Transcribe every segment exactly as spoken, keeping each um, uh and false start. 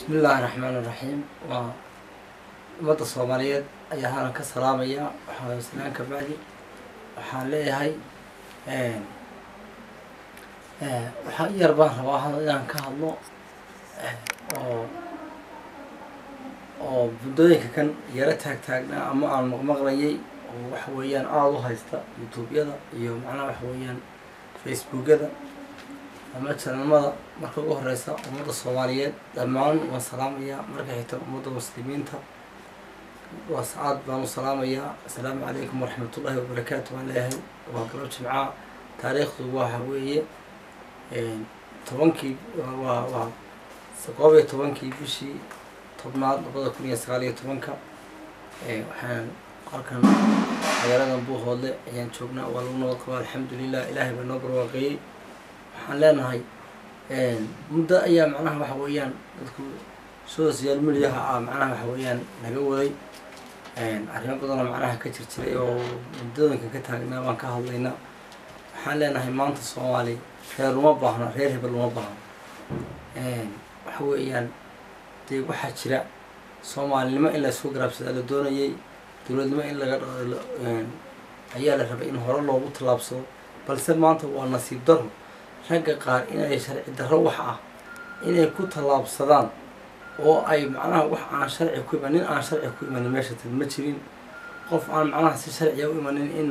بسم الله الرحمن الرحيم. ومدى الصوماليات أيها أنا كسلامية وحاسنان كبعدي وحالي هاي آه آه وحا يربان رواها إذا كهالله آه oo budooyinka kan yara taag taagnaa ama aan maqmaqlayay oo wax weeyaan aad u haysta YouTube-yada iyo macnaha wax weeyaan Facebook-yada ama channel-mada marka ugu horeysa ummadda Soomaaliyeed dhammaan waan salaamayaa marka xigta ummadda muslimiinta waa saad baan u salaamayaa assalaamu calaykum waraxmatullaahi wabarakaatuh waan leeyahay waa galab jimca taariikhdu waxa weeye tobankii waa waa koob iyo tobankii bishii tobnaad labada kun iyo sagaal iyo tobanka ee waxaan halkan magaalada Buuhoodle ayaan joognaa waa lagu nabad qabaa alxamdulillaah ilaahay baa noo barwaaqeeyay waxaan leenahay muddo ayaa macnaha waxa weeyaan dadku social media ah macnaha waxa weeyaan naga waday arrimo badan oo macnaha ka jirjiray oo muddooyinka ka taagnaa waan ka hadlaynaa waxaan leenahay maanta Soomaali reer uma baahna reer hebel uma baahna waxa weeyaan waxa jira Soomaalinimo in la isku garabsado la doonayay dawladnimo in laga ayaa la rabay in hore loogu talaabsado balse maanta waa nasiib daro ragga qaar inay sharci daro wax ah inay ku talaabsadaan oo ay macnaha wax aan sharci ku imanin aan sharci ku imanin meesha tan ma jirin qof aan macnaha si sharci u imanin in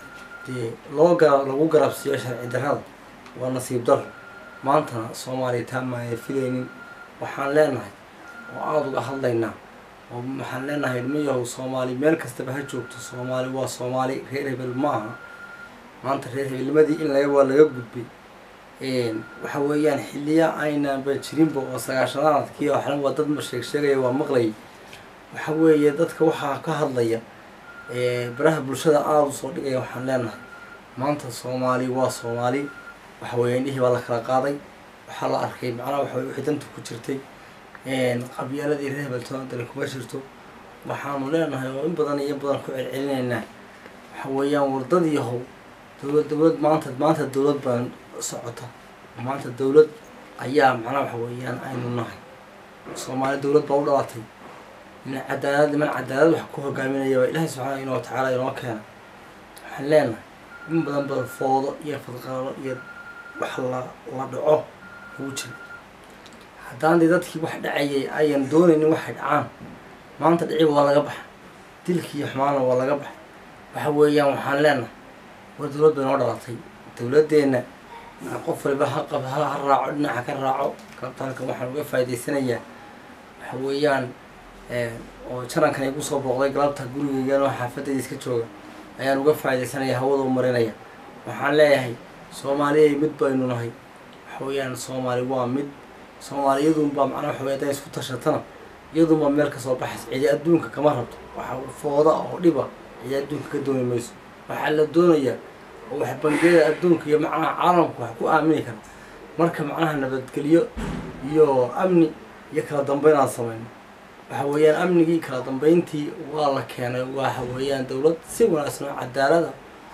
loo garab lagu garabsiyo sharci darada waa nasiib daro maanta Soomaali taamaay filaynin waxaan leenahay oo aad uga hadlaynaa oo maxaan leenahay ilmiyahow Soomaali meel kastaba ha joogto Soomaali waa Soomaali reer hebel maaha maanta reer hebelnimadii in laga waa laga gudbay waxa weeyaan xilliya ayna ba jirinba oo sagaashanaadkii waxna waa dad ma sheeg sheegaya waa maqlay waxa weeye dadka waxa ka hadlaya ee baraha bulshada aad u soo dhigay waxaan leenahay maanta Soomaali waa Soomaali waxa weeyaan dhixi waa la kala qaaday waxa la arkay macnaha waxa wixii danta ku jirtay qabyaaladii reer hebeltoona dal kuma jirto waxaanu leenahay oo in badan iyo badan ku celcelinaynaa waxa weeyaan wardadii yahow dawlad dawlad maanta maanta dawlad baan socota maanta dawlad ayaa macnaha waxa weeyaan aynu nahay Soomaali dawlad baa u dhalatay in cadaalad man cadaalad wax ku hogaaminaya Ilaahay subxaanahu wa ta'aala inoo keena waxaan leenahay in badan badan foodo iyo fadqaalo iyo wax la la dhaco ugu jiro haddaan dadkii wax dhacayay ayaan doonaynin wax dhacaan maanta dhici waa laga bax dilkii xumaana waa laga bax waxa weeyaan waxaan leenahay waa dawlad baa noo dhalatay dawladeena qof walba ha qab ha raaco dhinaca ka raaco kabtaanka waxaan uga faa'iideysanayaa waxa weeyaan ee oo jarankan igu soo booqday galabta gurigeyga oo xaafadayda iska jooga ayaan uga faa'iideysanayaa hawada u marinaya waxaan leeyahay Soomaaliyeey mid baynu nahay waxa weeyaan Soomaali waa mid Soomaaliyadu baa macnaha waxa weeyaan isku tashatana iyadu ma meel ka soo baxay cidi adduunka kama rabto waxa fooda oo dhiba cidi adduunka ka doonay mayso waxa la doonayaa oo wax bangiyada adduunka iyo macnaha caalamku wax ku aamini kara marka macnaha nabadgeliyo iyo amni iyo kala dambeyn aan sameeyno waxa weeyaan amnigii kala dambeyntii waa la keenay waxa weeyaan dawlad si wanaagsan oo cadaalad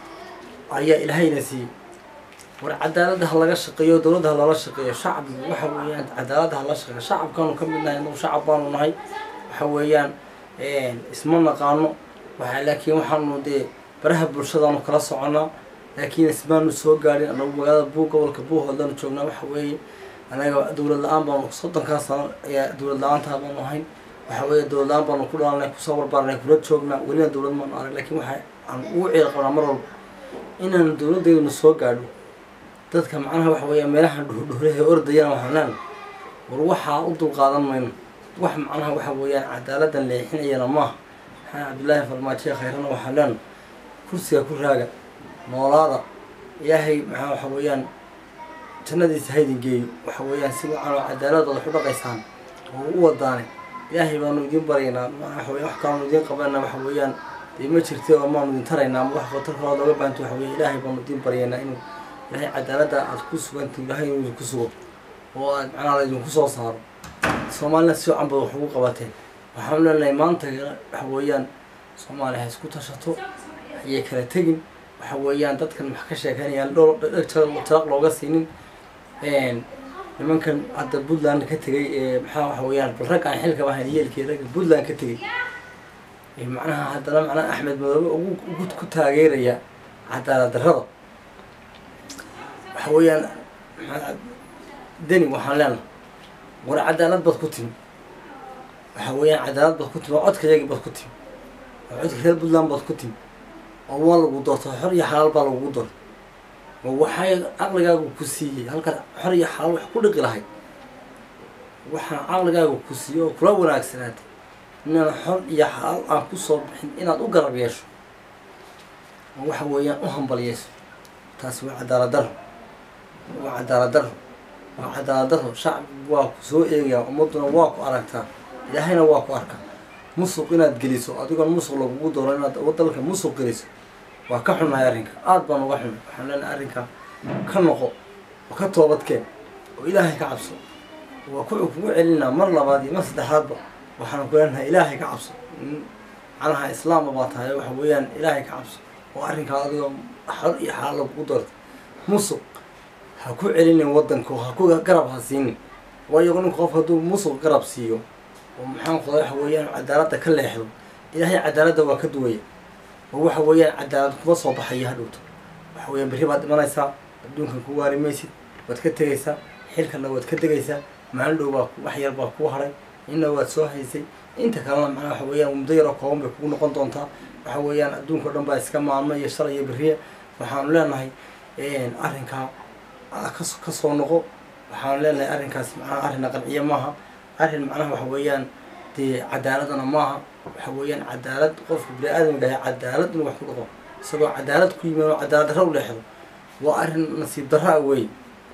ayaa Ilaahayna siiyay war cadaalada laga shaqeeyo dawladda la shaqeeyo shacabku waxa weeyaan cadaalada la shaqeeyo shacabkanu ka mid nahay inuu shacab baanu nahay waxa weeyaan ee isma naqaano waxa laakiin waxaanu dee baraha bulshadaanu kala soconaa laakiin ismaanu soo gaarin anagu magaalada Buug gobolka Buuhoodle joognaa waxa weeye anaga dawlad la'aan baanu soddonka sano ayaa dawlad la'aanta baanu ahayn waxa weeye dawlad la'aan baanu ku dhalanay ku soo warbaarnay kula joognaa waliba dawlad ma arag laakiin waxa aan ugu ciil qabnaa mar walba inaan dawladeenu soo gaadho dadka macnaha waxa weeyaan meelaha dhuhdhuhraha ordayaan waxaan leenahay war waxa u dul qaadan mayno wax macnaha waxa weeyaan cadaaladdan leexinayna ma aha Abdullaahi Farmaajo khayrana waxaan leenahay kursiga ku raaga noolaada Ilaahay maxaa waxa weeyaan jannadiisa haydin geeyo waxa weeyaan si wacan oo cadaalad oo xubaqaysaan oo u wadaanay Ilaahay baanu idin baraynaa waxa weeyaan wax kaanu idin qabanaa waxa weeyaan ma jirto oo maanu idin taraynaa wax qotar kale looga baahanto waxa weeyaan Ilaahay baanu idin baraynaa inuu Ilaahay cadaalada aad ku sugantiin Ilaahay inuu ku sugo oo aad macnaha idin ku soo saaro Soomaaliya si aan bad wax ugu qabateen waxaan leenahay maanta waxa weeyaan Soomaaliya isku tashato ayay kala tagin waxa weeyaan dadkan wax ka sheeganayaan dhowr dhag looga siinin nimankan hadda Puntland ka tagay ee maxaa waxa weeyaan bal rag aan xilka wahan yeelkii rag Puntland ka tagay ee macnaha haddana macnaha Axmed Madoobe ugu ugu ku taageeraya cadaalad darrada waxa weeyaan dani waxaan leenahay war cadaalad bad ku timi waxa weeyaan cadaalad bad ku timi codkayga bad ku timi codka reer Puntland bad ku timi oo waa lagu doorto xor iyo xalaal baa lagu doorto waxay aqligaagu ku siiyay halka xor iyo xalaal wax ku dhiqi lahayd waxa aqligaagu ku siiyay oo kula wanaagsanaatay inaad xor iyo xalaal aan ku soo bixin inaad u garab yeesho waxa weeyaan u hambalyeeso taas waa cadaalad darro waa cadaalad darro waa cadaalad darro shacabku waa ku soo eegaya ummaduna waa ku aragtaa ilaahayna waa ku arkaa musuq inaad geliso adigoon musuq lagugu dooro inaad waddanka musuq geliso waa ka xunnahay arrinka aad baan uga xunay waxaan leenahay arrinka ka noqo oo ka toobadkeen oo ilaahay ka cabso waa ku kugu celinaa mar labaad iyo mar saddexaadba waxaan ku leenahay ilaahay ka cabso macnaha islaam baa tahay waxa weeyaan ilaahay ka cabso oo arrinka adigoo xor iyo xalaal lagugu doorto musuq ha ku celinin waddanka ha ku garab ha siinin waayo ninka qof hadduu musuq garab siiyo oo maxaan qoday waxa weeyaan cadaaladda ka leexdo ilaahay cadaaladda waa ka duwaya oo waxa weeyaan cadaalad kuma soo baxaya hadhowto waxa weeyaan berri baad dhimanaysaa adduunkan ku waari maysid waad ka tegaysaa xilkana waad ka degaysaa maalin dhow baa wax yar baa kuu haray inna waad soo haysay inta kalena macnaha waxa weeyaan muddo yar oo kooban bay kugu noqon doontaa waxa weeyaan adduunka o dhan baa iska maalmo iyo shalay iyo berriya waxaanu leenahay arrinkaa ka soo noqo waxaanu leenahay arrinkaas macnaha arrin qanciye maaha arrin macnaha waxa weeyaan dee cadaaladana maaha waxa weeyaan cadaalad qofka bini-aadamka ah cadaalad inuu wax ku dhaqo isagoo cadaalad ku yimid oo cadaalad darro u leexdo waa arrin nasiib darra wey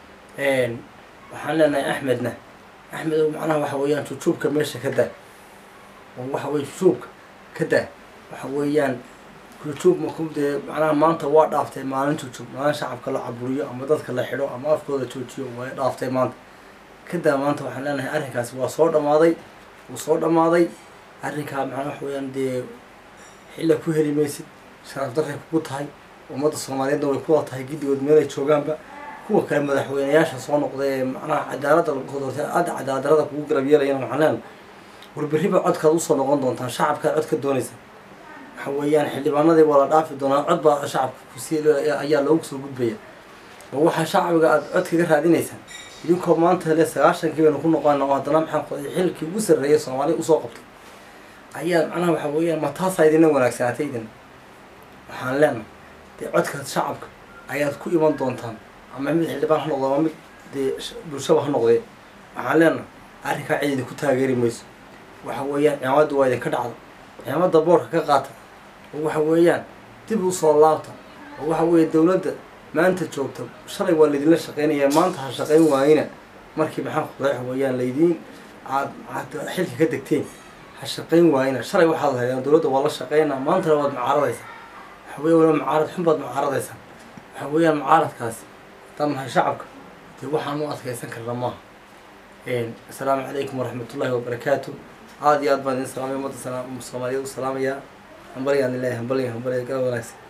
waxaan leenahay axmedna axmed macnaha waxa weeyaan jujuubka meesha ka daa oo waxa weye jujuubka ka daa waxa weeyaan jujuub maku dee macnaha maanta waa dhaaftay maalin jujuub maalin shacabka la caburiyo ama dadka la xidho ama afkooda joojiyo way dhaaftay maanta kadaa maanta waxaan leenahay arrinkaasi waa soo dhammaaday wuu soo dhammaaday arrinkaa macnaha waxa weeyaan dee xilla ku heli maysid sharaf darray kugu tahay ummadda soomaaliyeedna way kuwada tahay giddigood meelay joogaanba kuwa kale madaxweynayaasha soo noqday ee macnaha cadaaladda lagu doortay aada cadaalad darrada kugu garab yeelayana waxaan leenahay war berriba codkaad usoo noqon doontaan shacabkaad cod ka doonaysa waxa weeyaan xildhibaanadii waa la dhaafi doonaa cod baa shacabka kusii ayaa loogu soo gudbaya oo waxaa shacbiga aada cod kaga raadinaysaan idinkoo maanta le sagaashankii baynu ku noqona oo haddana maxaan qoday xilkii ugu sarreeyay soomaaliya usoo qabtay ayaa macnaha waxa weeyaan ma taasaa idina wanaagsanaatay idin waxaan leenahay dee codkaad shacabka ayaad ku iman doontaan ama mid xildhibaan ha noqdo ama mid dee bulshaba ha noqdee waxaan leenahay arrinkaa cid idinku taageeri mayso waxa weeyaan ciimadda waa idinka dhacda ciimadda boorka ka qaata oo waxa weeyaan dib u soo laabta oo waxa weeye dawladda maanta joogta shalay waa laydinla shaqeynaya maanta ha shaqeyn waayina markii maxaan qoday waxa weeyaan laydiin aad aad xilka ka degteen ha shaqeyn waayina shalay waxaad lahaydeen dawladda waa la shaqeynaa maantana waad mucaaradaysaa waxa weeye wala mucaarad xun baad mucaaradaysaa waxa weeyaan mucaaradkaasi haddaan nahay shacabka dee waxaan u adkaysan karna maaha assalaamu calaykum waraxmatullaahi wabarakaatu aad iyo aad baan idin salaamay ummadda soomaaliyeed u salaamayaa hambalyan ilaahi hambalyan hambalya garab wanaagsan